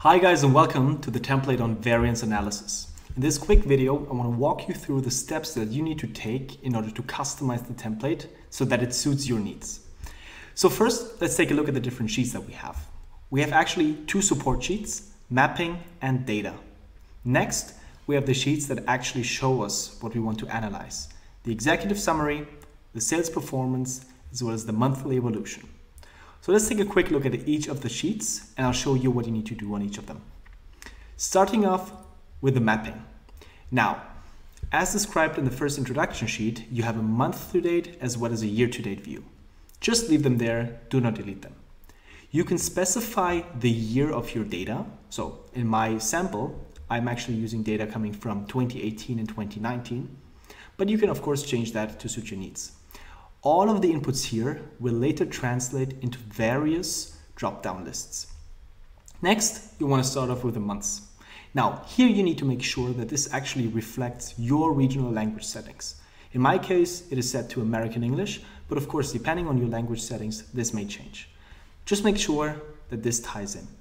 Hi guys, and welcome to the template on variance analysis. In this quick video, I want to walk you through the steps that you need to take in order to customize the template so that it suits your needs. So first, let's take a look at the different sheets that we have. We have actually two support sheets, mapping and data. Next, we have the sheets that actually show us what we want to analyze. The executive summary, the sales performance, as well as the monthly evolution. So let's take a quick look at each of the sheets and I'll show you what you need to do on each of them. Starting off with the mapping. Now, as described in the first introduction sheet, you have a month-to-date as well as a year-to-date view. Just leave them there, do not delete them. You can specify the year of your data. So in my sample, I'm actually using data coming from 2018 and 2019, but you can of course change that to suit your needs. All of the inputs here will later translate into various drop-down lists. Next, you want to start off with the months. Now, here you need to make sure that this actually reflects your regional language settings. In my case, it is set to American English, but of course, depending on your language settings, this may change. Just make sure that this ties in.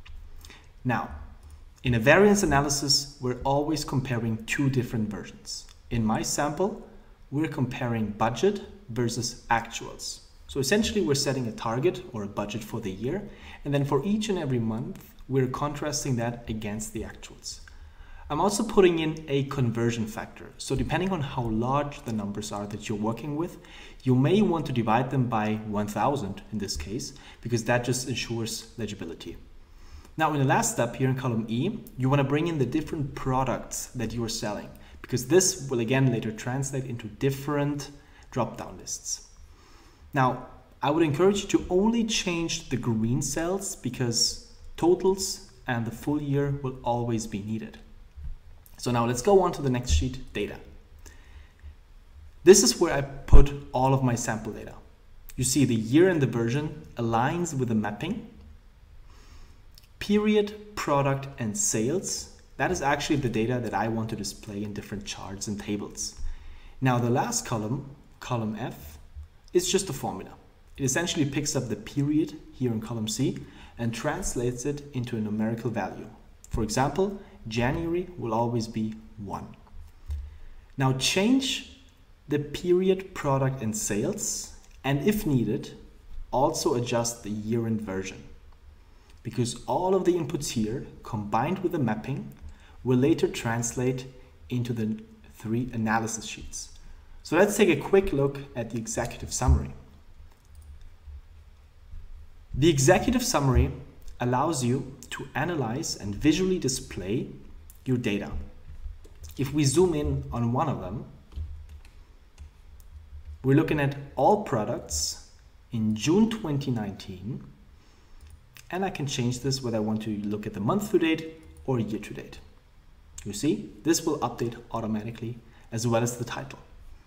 Now, in a variance analysis, we're always comparing two different versions. In my sample, we're comparing budget versus actuals. So essentially we're setting a target or a budget for the year, and then for each and every month we're contrasting that against the actuals. I'm also putting in a conversion factor. So depending on how large the numbers are that you're working with, you may want to divide them by 1000 in this case, because that just ensures legibility. Now in the last step here in column E, you want to bring in the different products that you are selling, because this will again later translate into different drop-down lists. Now, I would encourage you to only change the green cells because totals and the full year will always be needed. So now let's go on to the next sheet, data. This is where I put all of my sample data. You see the year and the version aligns with the mapping. Period, product, and sales. That is actually the data that I want to display in different charts and tables. Now the last column, column F, is just a formula. It essentially picks up the period here in column C and translates it into a numerical value. For example, January will always be 1. Now change the period, product, and sales, and if needed, also adjust the year-end version, because all of the inputs here combined with the mapping will later translate into the 3 analysis sheets. So let's take a quick look at the executive summary. The executive summary allows you to analyze and visually display your data. If we zoom in on one of them, we're looking at all products in June 2019, and I can change this whether I want to look at the month to date or year to date. You see, this will update automatically as well as the title.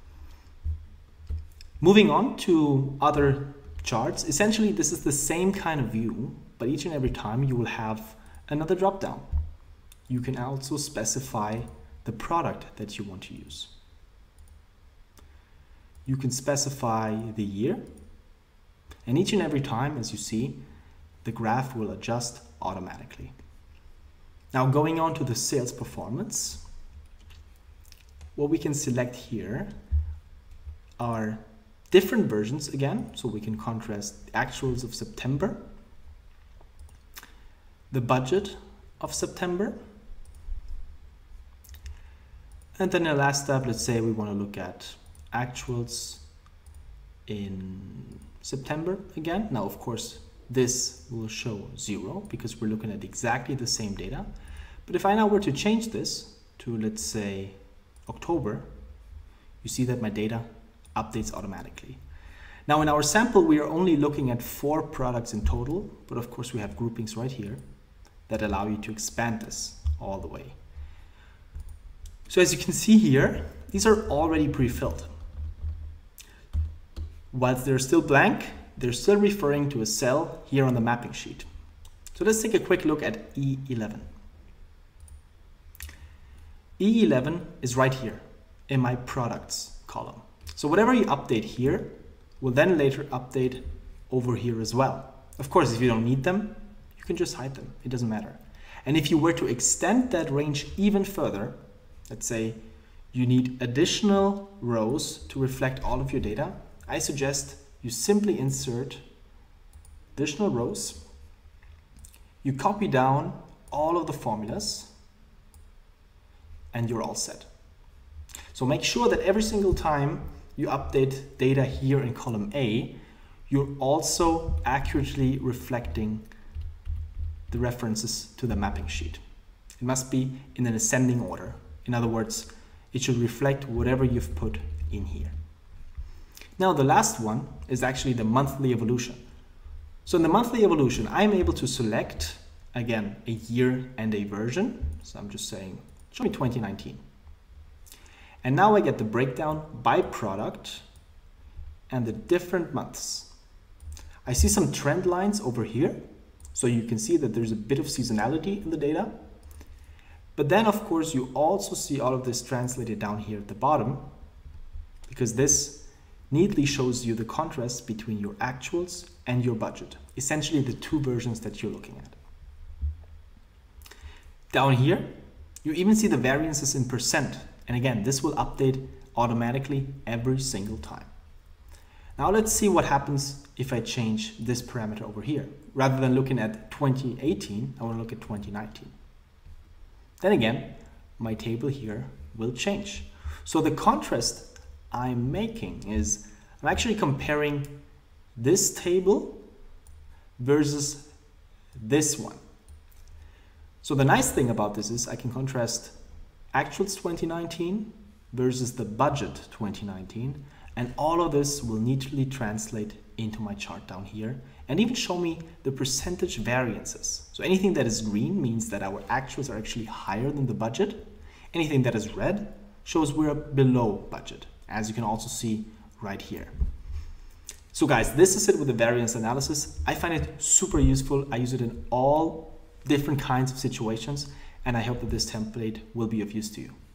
Moving on to other charts, essentially this is the same kind of view, but each and every time you will have another drop down. You can also specify the product that you want to use. You can specify the year, and each and every time, as you see, the graph will adjust automatically. Now going on to the sales performance, what we can select here are different versions again, so we can contrast the actuals of September, the budget of September, and then in the last step, let's say we want to look at actuals in September again. Now, of course, this will show 0 because we're looking at exactly the same data. But if I now were to change this to, let's say, October, you see that my data updates automatically. Now in our sample, we are only looking at 4 products in total, but of course we have groupings right here that allow you to expand this all the way. So as you can see here, these are already pre-filled. Whilst they're still blank, they're still referring to a cell here on the mapping sheet. So let's take a quick look at E11. E11 is right here in my products column. So whatever you update here will then later update over here as well. Of course, if you don't need them, you can just hide them. It doesn't matter. And if you were to extend that range even further, let's say you need additional rows to reflect all of your data, I suggest you simply insert additional rows. You copy down all of the formulas and you're all set. So make sure that every single time you update data here in column A, you're also accurately reflecting the references to the mapping sheet. It must be in an ascending order. In other words, it should reflect whatever you've put in here. Now the last one is actually the monthly evolution. So in the monthly evolution, I'm able to select, again, a year and a version. So I'm just saying, show me 2019. And now I get the breakdown by product and the different months. I see some trend lines over here. So you can see that there's a bit of seasonality in the data. But then of course you also see all of this translated down here at the bottom, because this neatly shows you the contrast between your actuals and your budget, essentially the two versions that you're looking at. Down here, you even see the variances in percent. And again, this will update automatically every single time. Now let's see what happens if I change this parameter over here. Rather than looking at 2018, I want to look at 2019. Then again, my table here will change. So the contrast I'm making is I'm actually comparing this table versus this one. So the nice thing about this is I can contrast actuals 2019 versus the budget 2019, and all of this will neatly translate into my chart down here and even show me the percentage variances. So anything that is green means that our actuals are actually higher than the budget. Anything that is red shows we're below budget, as you can also see right here. So guys, this is it with the variance analysis. I find it super useful. I use it in all different kinds of situations, and I hope that this template will be of use to you.